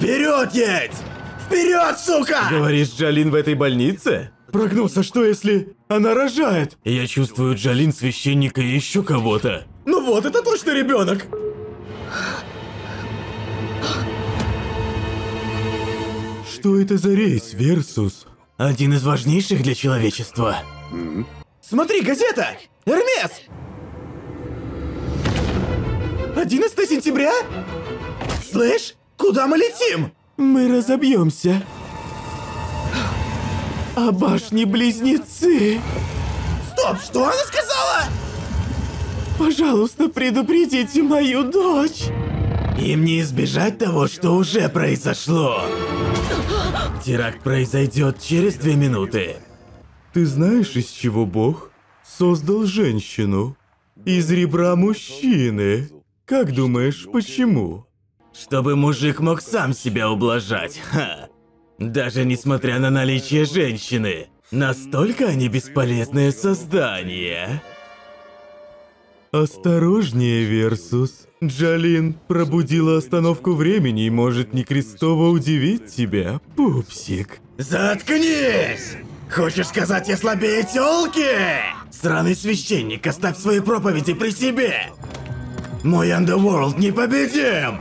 Вперед едь! Вперед, сука! Говоришь, Джалин в этой больнице? Прогноз, а что если она рожает? Я чувствую Джалин, священника и еще кого-то. Ну вот, это точно ребенок! Что это за рейс, Версус? Один из важнейших для человечества. Смотри, газета! Эрмес! 11 сентября? Слышь, куда мы летим? Мы разобьемся. А башни-близнецы. Стоп, что она сказала? Пожалуйста, предупредите мою дочь. Им не избежать того, что уже произошло. Теракт произойдет через 2 минуты. Ты знаешь, из чего Бог создал женщину? Из ребра мужчины. Как думаешь, почему? Чтобы мужик мог сам себя ублажать. Ха. Даже несмотря на наличие женщины. Настолько они бесполезное создание. Осторожнее, Версус. Джалин пробудила остановку времени и может некрестово удивить тебя, пупсик. Заткнись! Хочешь сказать, я слабее тёлки? Сраный священник, оставь свои проповеди при себе! Мой Underworld непобедим!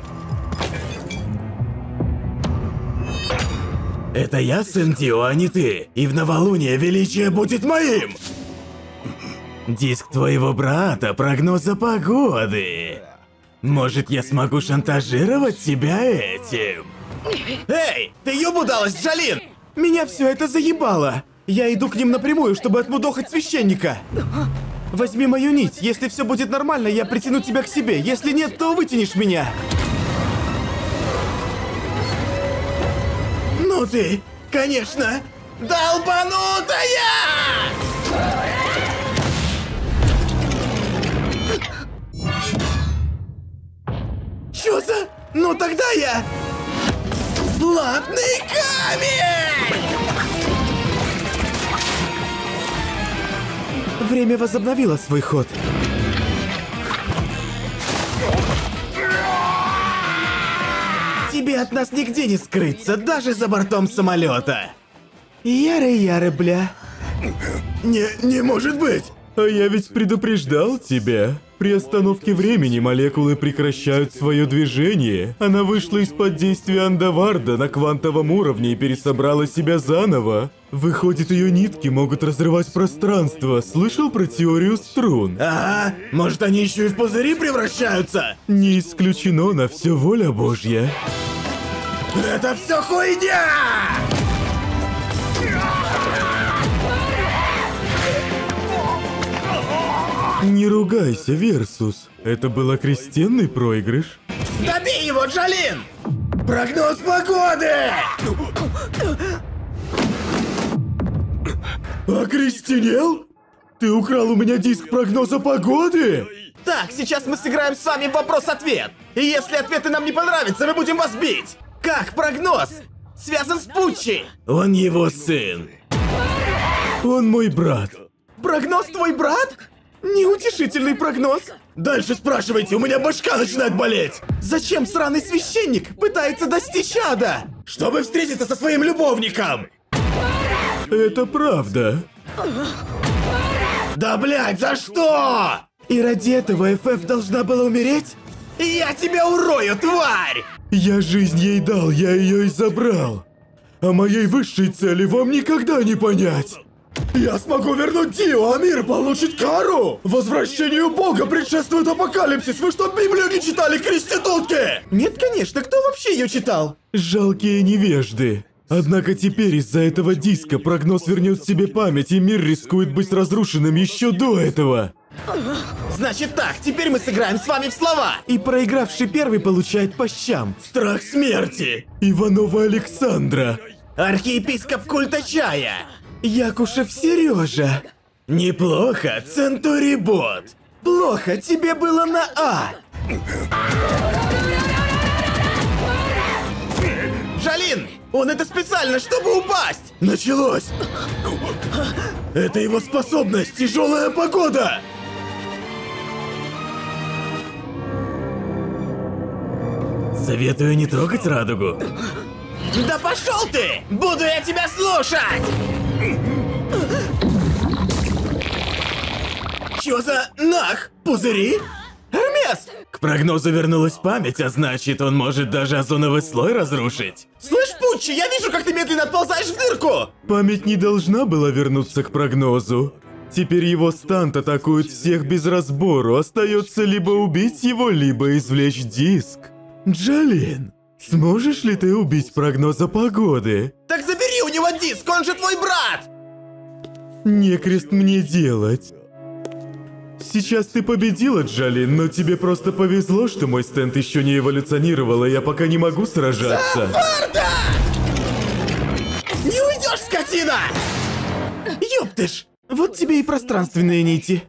Это я, сын Дио, а не ты. И в новолуние величие будет моим! Диск твоего брата, прогноза погоды. Может, я смогу шантажировать тебя этим? Эй, ты ёбудалась, Джалин! Меня все это заебало. Я иду к ним напрямую, чтобы отмудохать священника. Возьми мою нить. Если все будет нормально, я притяну тебя к себе. Если нет, то вытянешь меня. Ну ты, конечно, долбанутая! Чё за... Ну тогда я... Златный камень! Время возобновило свой ход. Тебе от нас нигде не скрыться, даже за бортом самолета. Яры-яры, бля. Не может быть! А я ведь предупреждал тебя. При остановке времени молекулы прекращают свое движение. Она вышла из-под действия Андаварда на квантовом уровне и пересобрала себя заново. Выходит, ее нитки могут разрывать пространство. Слышал про теорию струн? Ага, может они еще и в пузыри превращаются? Не исключено, на все воля Божья. Это все хуйня! Не ругайся, Версус. Это был окрестенный проигрыш. Добей его, Джалин! Прогноз погоды! Окрестенел? Ты украл у меня диск прогноза погоды? Так, сейчас мы сыграем с вами в вопрос-ответ. И если ответы нам не понравятся, мы будем вас бить. Как прогноз связан с Пуччи? Он его сын. Он мой брат. Прогноз твой брат? Неутешительный прогноз. Дальше спрашивайте, у меня башка начинает болеть. Зачем сраный священник пытается достичь ада? Чтобы встретиться со своим любовником. Это правда. Да блять, за что? И ради этого ФФ должна была умереть? Я тебя урою, тварь! Я жизнь ей дал, я ее и забрал. А моей высшей цели вам никогда не понять. Я смогу вернуть Дио, а мир получит кару! Возвращению Бога предшествует апокалипсис! Вы что, Библию не читали, креститутки? Нет, конечно, кто вообще ее читал? Жалкие невежды. Однако теперь из-за этого диска прогноз вернет себе память, и мир рискует быть разрушенным еще до этого. Значит так, теперь мы сыграем с вами в слова. И проигравший первый получает по щам. Страх смерти. Иванова Александра. Архиепископ культа чая. Якушев Сережа. Неплохо, Центурибот. Плохо, тебе было на А. Джалин, он это специально, чтобы упасть. Началось. Это его способность, тяжелая погода. Советую не трогать радугу. Да пошел ты! Буду я тебя слушать! Чё за нах? Пузыри? Эрмес! К прогнозу вернулась память, а значит, он может даже озоновый слой разрушить. Слышь, Пуччи, я вижу, как ты медленно отползаешь в дырку! Память не должна была вернуться к прогнозу. Теперь его стант атакует всех без разбору. Остается либо убить его, либо извлечь диск. Джалин, сможешь ли ты убить прогноза погоды? Так забери у него диск, он же твой брат! Некрест мне делать. Сейчас ты победила, Джалин, но тебе просто повезло, что мой стенд еще не эволюционировал, и я пока не могу сражаться. Варда! Не уйдешь, скотина! Ёптыш! Вот тебе и пространственные нити.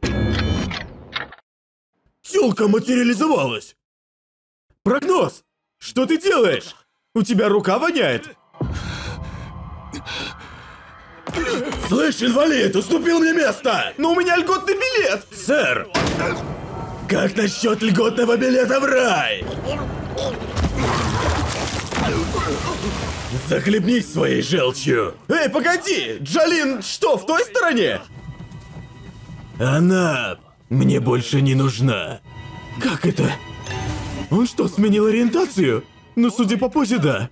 Тёлка материализовалась! Прогноз! Что ты делаешь? У тебя рука воняет? Слышь, инвалид, уступил мне место! Но у меня льготный билет! Сэр! Как насчет льготного билета в рай? Захлебнись своей желчью! Эй, погоди! Джалин что, в той стороне? Она мне больше не нужна. Как это? Он что, сменил ориентацию? Ну, судя по позе, да.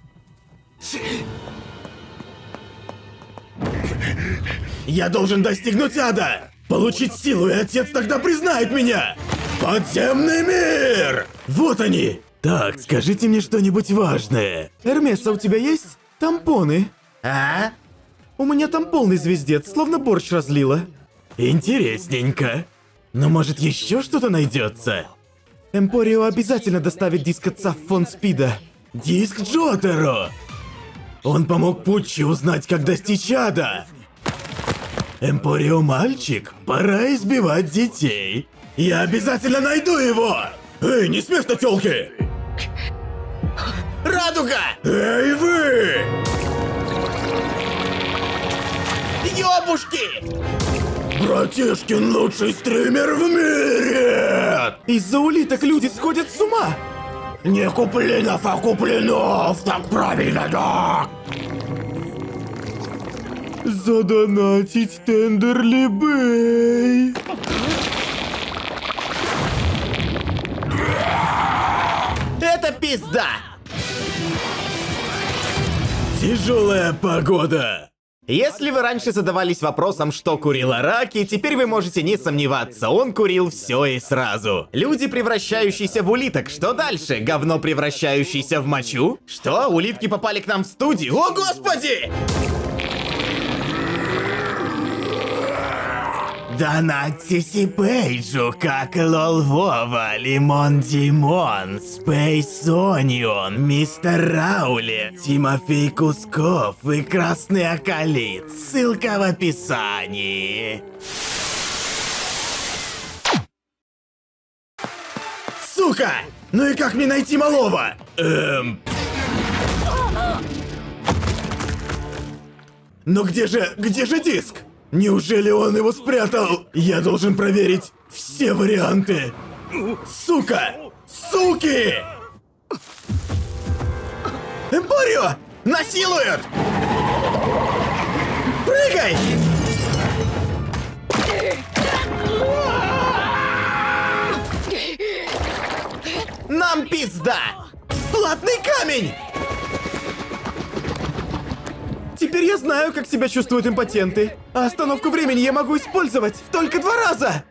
Я должен достигнуть ада! Получить силу, и отец тогда признает меня! Подземный мир! Вот они! Так, скажите мне что-нибудь важное. Эрмес, а у тебя есть тампоны? А? У меня там полный звездец, словно борщ разлила. Интересненько. Но может еще что-то найдется? Эмпорио обязательно доставит диск отца в фонд Спида. Диск Джотеро! Он помог Пуччи узнать, как достичь ада. Эмпорио мальчик, пора избивать детей. Я обязательно найду его! Эй, не с места, тёлки! Радуга! Эй, вы! Ёбушки! Братишкин лучший стример в мире! Из-за улиток люди сходят с ума! Не Куплинов, а Куплинов! Так правильно, да! Задонатить Тендерли Бэй! Это пизда! Тяжелая погода! Если вы раньше задавались вопросом, что курил Араки, теперь вы можете не сомневаться, он курил все и сразу. Люди, превращающиеся в улиток, что дальше? Говно, превращающееся в мочу? Что? Улитки попали к нам в студию? О, господи! Донатьте Пейджу, как Лол Вова, Лимон Димон, Спейс Онион, Мистер Раули, Тимофей Кусков и Красный Акалит. Ссылка в описании. Сука! Ну и как мне найти малого? Но где же диск? Неужели он его спрятал? Я должен проверить все варианты. Сука! Суки! Эмпорио! Насилуют! Прыгай! Нам пизда! Платный камень! Теперь я знаю, как себя чувствуют импотенты. А остановку времени я могу использовать только 2 раза!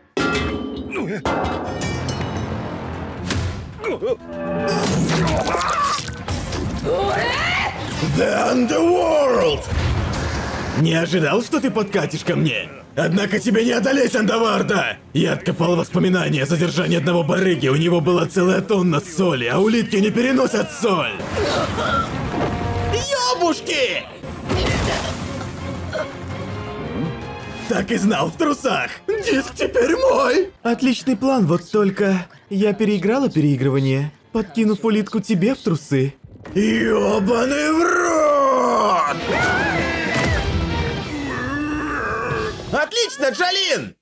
The Underworld! Не ожидал, что ты подкатишь ко мне. Однако тебе не одолеть, Андаварда! Я откопал воспоминания о задержании одного барыги. У него была целая тонна соли, а улитки не переносят соль. Ёбушки! Так и знал в трусах. Диск теперь мой. Отличный план, вот только я переиграла переигрывание, подкинув улитку тебе в трусы. Ёбаный в рот! Отлично, Джалин!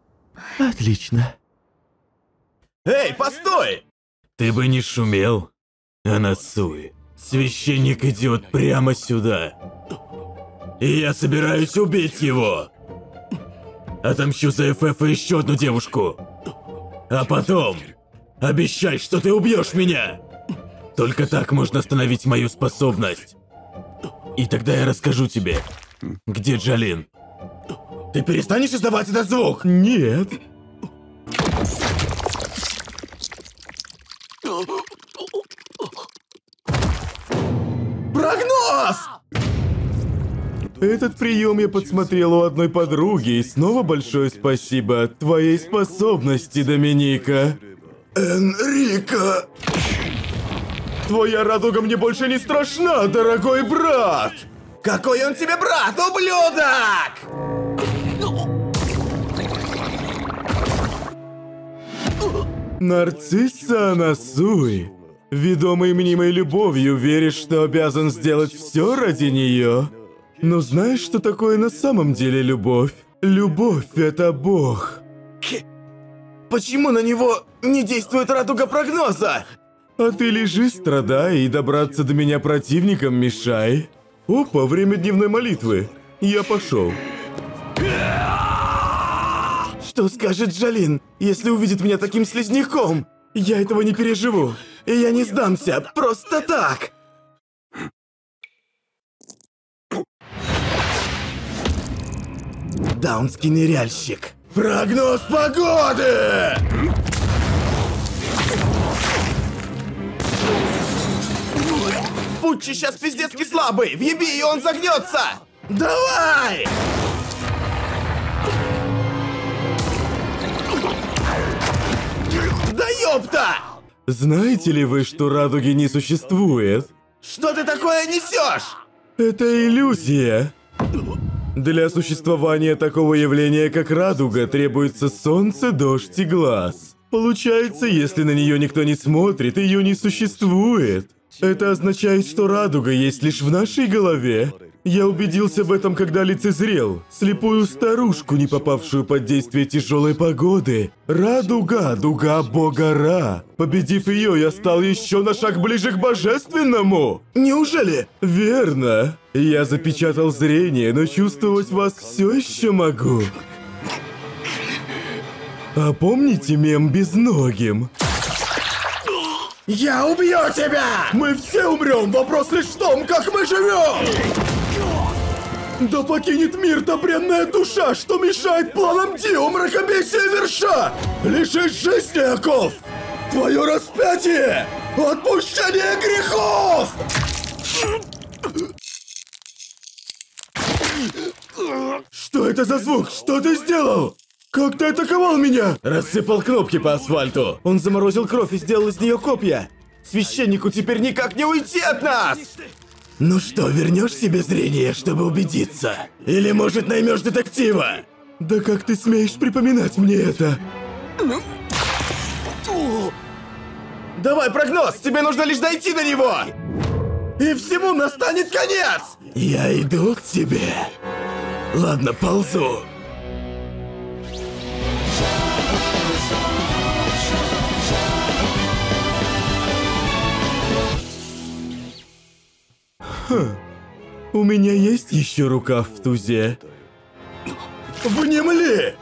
Отлично. Эй, постой! Ты бы не шумел. Анасуй, священник идет прямо сюда. И я собираюсь убить его. Отомщу за ФФ и еще одну девушку. А потом обещай, что ты убьешь меня. Только так можно остановить мою способность. И тогда я расскажу тебе, где Джалин. Ты перестанешь издавать этот звук? Нет. Прогноз! Этот прием я подсмотрел у одной подруги, и снова большое спасибо твоей способности, Доминика. Энрико! Твоя радуга мне больше не страшна, дорогой брат! Какой он тебе брат, ублюдок! Нарцисса Анасуй, ведомый мнимой любовью, веришь, что обязан сделать все ради нее? Но знаешь, что такое на самом деле любовь? Любовь — это Бог. Почему на него не действует радуга прогноза? А ты лежи, страдай, и добраться до меня противникам мешай. Опа, время дневной молитвы. Я пошел. Что скажет Джалин, если увидит меня таким слизняком? Я этого не переживу. И я не сдамся, просто так. Даунский ныряльщик. Прогноз погоды! Путчи сейчас пиздецки слабый. Въеби, и он загнется. Давай! Да ёпта! Знаете ли вы, что радуги не существует? Что ты такое несешь? Это иллюзия. Для существования такого явления, как радуга, требуется солнце, дождь и глаз. Получается, если на нее никто не смотрит, ее не существует. Это означает, что радуга есть лишь в нашей голове. Я убедился в этом, когда лицезрел слепую старушку, не попавшую под действие тяжелой погоды. Радуга, дуга бога Ра. Победив ее, я стал еще на шаг ближе к божественному. Неужели? Верно. Я запечатал зрение, но чувствовать вас все еще могу. А помните мем безногим? Я убью тебя! Мы все умрем, вопрос лишь в том, как мы живем! Да покинет мир та бренная душа, что мешает планам Дио мракобесия верша! Лишись жизни, оков! Твое распятие! Отпущение грехов! Что это за звук? Что ты сделал? Как ты атаковал меня? Рассыпал кнопки по асфальту. Он заморозил кровь и сделал из нее копья. Священнику теперь никак не уйти от нас! Ну что, вернешь себе зрение, чтобы убедиться? Или, может, наймешь детектива? Да как ты смеешь припоминать мне это? Давай прогноз, тебе нужно лишь дойти до него! И всему настанет конец! Я иду к тебе. Ладно, ползу. У меня есть еще рукав в тузе. Внемли!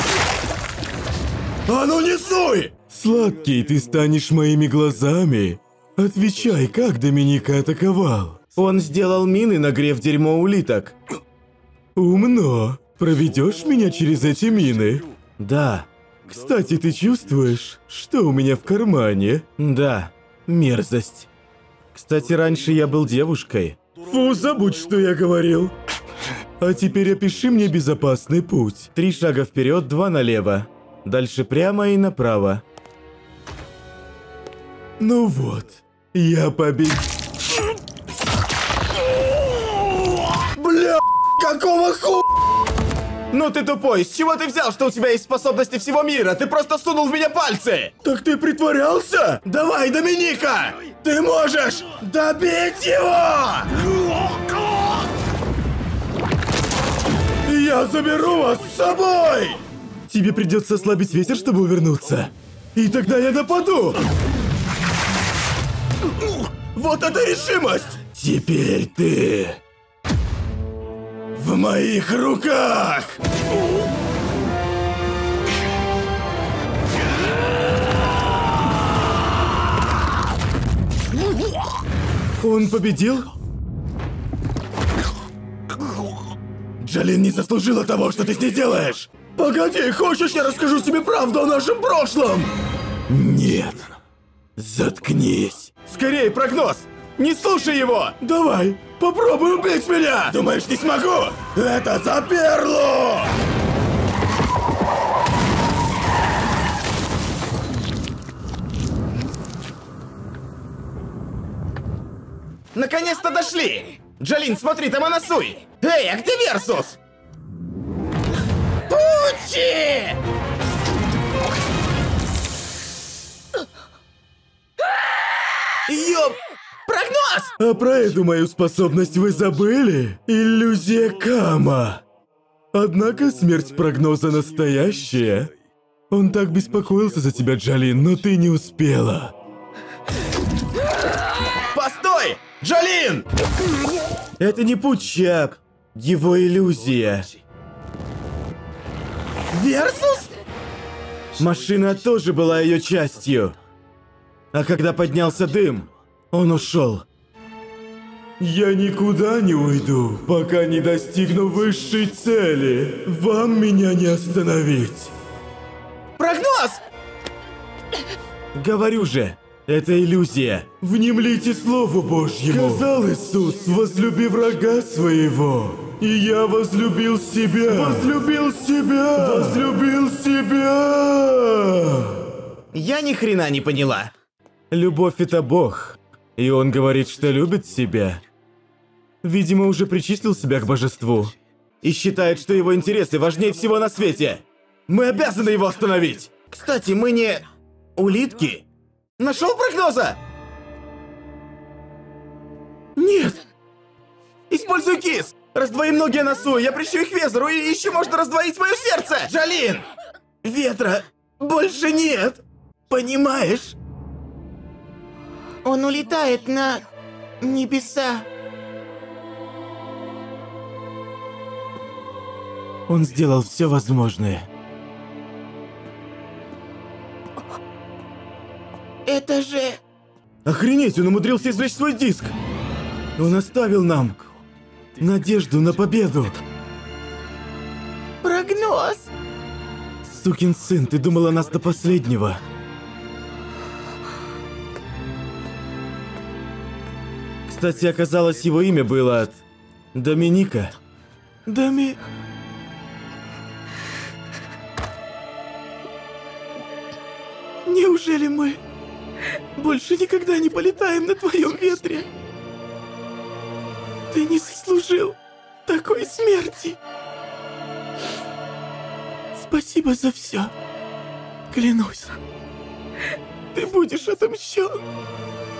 А ну не суй! Сладкий, ты станешь моими глазами. Отвечай, как Доминика атаковал? Он сделал мины, нагрев дерьмо улиток. Умно. Проведешь меня через эти мины? Да. Кстати, ты чувствуешь, что у меня в кармане? Да. Мерзость. Кстати, раньше я был девушкой. Фу, забудь, что я говорил. А теперь опиши мне безопасный путь. 3 шага вперед, 2 налево. Дальше прямо и направо. Ну вот, я победил. Бля, какого ху... Ну ты тупой, с чего ты взял, что у тебя есть способности всего мира? Ты просто сунул в меня пальцы! Так ты притворялся? Давай, Доминика! Ты можешь добить его! Я заберу вас с собой! Тебе придется ослабить ветер, чтобы увернуться. И тогда я нападу! Вот это решимость! Теперь ты... в моих руках! Он победил? Джолин не заслужила того, что ты с ней делаешь! Погоди, хочешь, я расскажу тебе правду о нашем прошлом? Нет. Заткнись. Скорее, прогноз! Не слушай его! Давай, попробуй убить меня! Думаешь, не смогу? Это за Перлу! Наконец-то дошли! Джолин, смотри, там Анасуй! Эй, а где Версус? Пучи! Ёп! Прогноз! А про эту мою способность вы забыли? Иллюзия Кама. Однако смерть прогноза настоящая. Он так беспокоился за тебя, Джолин, но ты не успела. Постой! Джолин! Это не путчак. Его иллюзия. Версус? Машина тоже была ее частью. А когда поднялся дым, он ушел. Я никуда не уйду, пока не достигну высшей цели. Вам меня не остановить. Прогноз! Говорю же, это иллюзия. Внемлите Слову Божьему. Сказал Иисус, возлюби врага своего. И я возлюбил себя. Возлюбил себя. Возлюбил себя. Я ни хрена не поняла. Любовь — это Бог. И он говорит, что любит себя. Видимо, уже причислил себя к божеству. И считает, что его интересы важнее всего на свете. Мы обязаны его остановить. Кстати, мы не... улитки? Нашел прогноза? Нет. Используй кис. Раздвоим ноги Анасуи, я прищу их Везеру, и еще можно раздвоить мое сердце. Джолин! Ветра больше нет. Понимаешь? Он улетает на небеса. Он сделал все возможное. Это же... Охренеть, он умудрился извлечь свой диск. Он оставил нам надежду на победу. Прогноз. Сукин сын, ты думал о нас до последнего. Кстати, оказалось, его имя было Доминика. Неужели мы больше никогда не полетаем на твоем ветре? Ты не заслужил такой смерти. Спасибо за все. Клянусь, ты будешь отомщен.